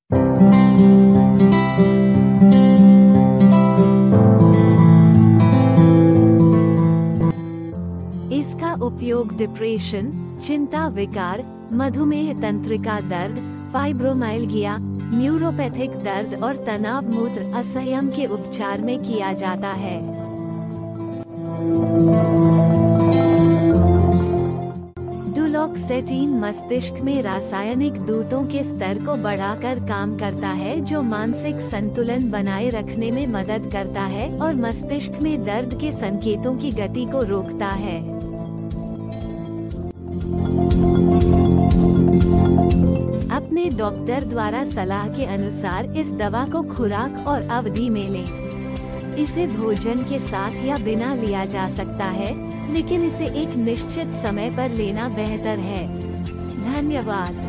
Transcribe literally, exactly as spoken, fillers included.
इसका उपयोग डिप्रेशन, चिंता विकार, मधुमेह, तंत्रिका दर्द, फाइब्रोमाइल्गिया, न्यूरोपैथिक दर्द और तनाव, मूत्र असंयम के उपचार में किया जाता है। डुलोक्सेटिन मस्तिष्क में रासायनिक दूतों के स्तर को बढ़ाकर काम करता है, जो मानसिक संतुलन बनाए रखने में मदद करता है और मस्तिष्क में दर्द के संकेतों की गति को रोकता है। अपने डॉक्टर द्वारा सलाह के अनुसार इस दवा को खुराक और अवधि में लें। इसे भोजन के साथ या बिना लिया जा सकता है, लेकिन इसे एक निश्चित समय पर लेना बेहतर है। धन्यवाद।